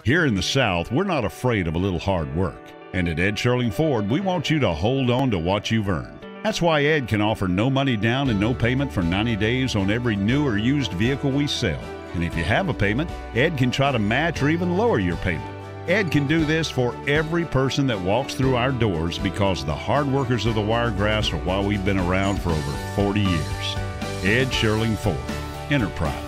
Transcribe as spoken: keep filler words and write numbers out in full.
Here in the South, we're not afraid of a little hard work. And at Ed Sherling Ford, we want you to hold on to what you've earned. That's why Ed can offer no money down and no payment for ninety days on every new or used vehicle we sell. And if you have a payment, Ed can try to match or even lower your payment. Ed can do this for every person that walks through our doors because the hard workers of the Wiregrass are why we've been around for over forty years. Ed Sherling Ford, Enterprise.